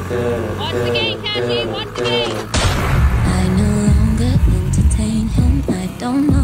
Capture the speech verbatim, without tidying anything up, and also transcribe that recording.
Watch the gate, Cassie, watch the gate. I no longer entertain him. I don't know